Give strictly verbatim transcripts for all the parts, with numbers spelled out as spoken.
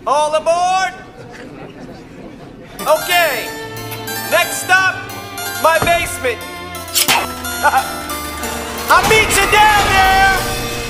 All aboard? Okay, next stop, my basement. I'll meet you down there!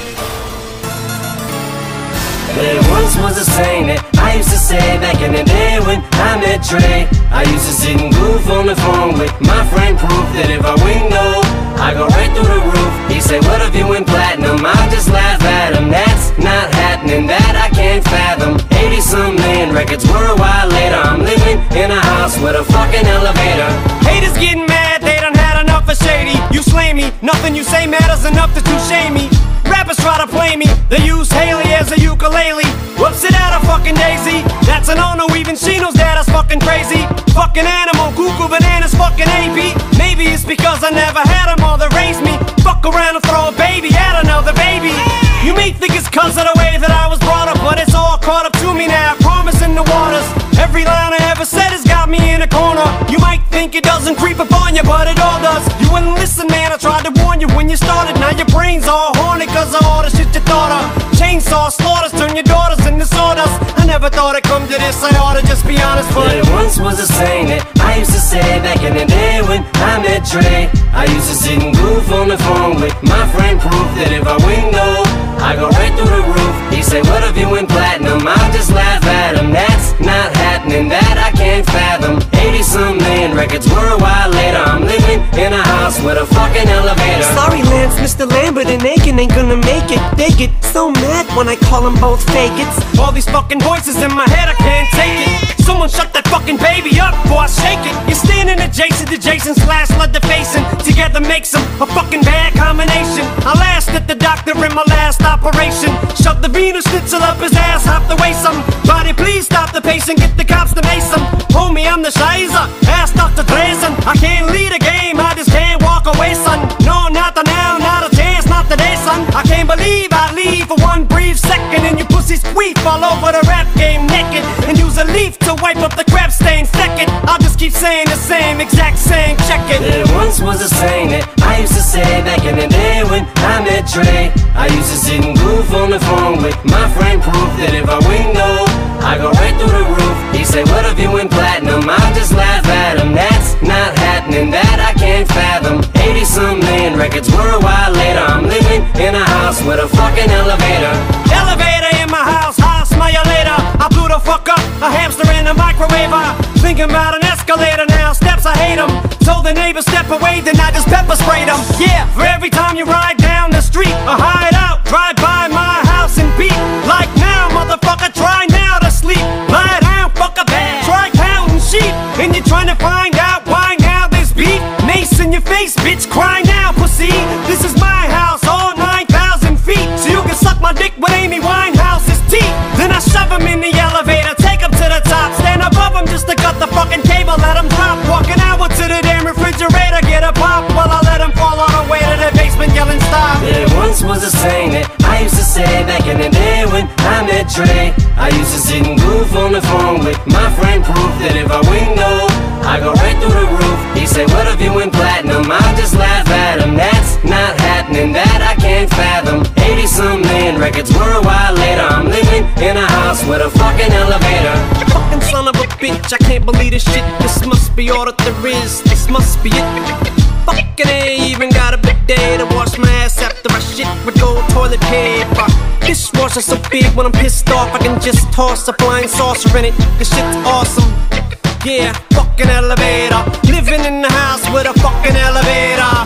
There once was a saying that I used to say back in the day when I met Trey. I used to sit and goof on the phone with my friend Proof that if I window, I go right through the roof. He said, what if you went platinum? I'll just laugh at him. That's not happening, that I can't fathom. eighty some million records were a while later. I'm living in a house with a fucking elevator. Haters getting mad, they done had enough of Shady. You slay me, nothing you say matters enough to shame me. Rappers try to play me, they use Hailie as a ukulele. Woopsa-that-a-fucking-daisy, that's a no-no, even she knows that I was fucking crazy. Fucking animal, cukoo-bananas, fucking A P. Maybe it's because I never had a mother raise me. Fuck around and throw a baby at another baby. You may think it's cause of the way that I was brought up, but it's all caught up to me now, promise in the waters. Every line I ever said has got me in a corner. You might think it doesn't creep up on you, but it all does. You wouldn't listen, man, I tried to warn you when you started. Now your brain's all horny cause of all the shit you thought of. Chainsaw slaughters, turn your daughters into sawdust. I never thought it'd come to this, I oughta just be honest, but there once was a saying that I used to say back in the day when I met Trey. I used to sit and goof on the phone with my friend Proof that if I window, I go right through the roof. He said, what if you went platinum? I'll just laugh at him. That's not happening, that I can't fathom. eighty some million records were a while later. I'm living in a house with a fucking elevator. Sorry Lance, Mister Lambert and Aiken ain't gonna make it. They get so mad when I call them both faggots. All these fucking voices in my head, I can't take it. Someone shut that fucking baby up before I shake it. You're standing adjacent to Jason slash lead the facing. Together makes them a fucking bad combination. I last at the doctor in my last operation. Shove the Venus schnitzel up his ass, hop to waste some. Body, please stop the patient, get the cops to mace him. Homie, I'm the Shizer, ass Doctor Drazen. I can't lead a game, I just can't walk away, son. No, not the now, not a chance, not today, son. I can't believe I leave for one brief second and you pussies queef all over the rap game naked. And use a leaf to wipe up the crap stain second. I'll just keep saying the same, exact same, check it. There once was a saying that I used to say back in the day when I met Trey. I used to sit and goof on the phone with my friend Proof that if I window, I go right through the roof. He said, what if you went platinum? I'll just laugh at him. That's not happening, that I can't fathom. eighty some million records were a while later. I'm living in a house with a fucking elevator. Elevator in my house, I'll smell you later. I blew the fuck up, a hamster in a microwaver. Thinking about an escalator now, steps I hate them. Told the neighbor step away, then I just pepper sprayed them. Yeah, for every time you ride down the street or hide out, drive by my house and beat. Like now, motherfucker, try now to sleep. Lie down, fuck a bed, try counting sheep. And you're trying to find out why now there's beef. Mace in your face, bitch, cry now, pussy. This is my house, all nine thousand feet. So you can suck my dick with Amy Winehouse's teeth. Then I shove him in the elevator, take him to the top. Stand above him just to cut the fucking cable, let him drop. Walking out to the damn refrigerator, get a pop while I let him fall all the way to the basement yelling stop. There once was a saying that I used to say back in the day when I met Trey. I used to sit and goof on the phone with my friend Proof that if I window, I go right through the roof. He said, what if you went platinum? I'll just laugh at him. That's not happening, that I can't fathom. eighty some million records were a while later. I'm living in a house with a fucking elevator. Fucking son of a bitch, I can't believe this shit. This must be all that there is, this must be it. Fucking ain't even got a bidet to wash my ass after I shit with gold toilet paper. Dishwasher so big when I'm pissed off I can just toss a flying saucer in it. This shit's awesome. Yeah, fucking elevator. Living in the house with a fucking elevator.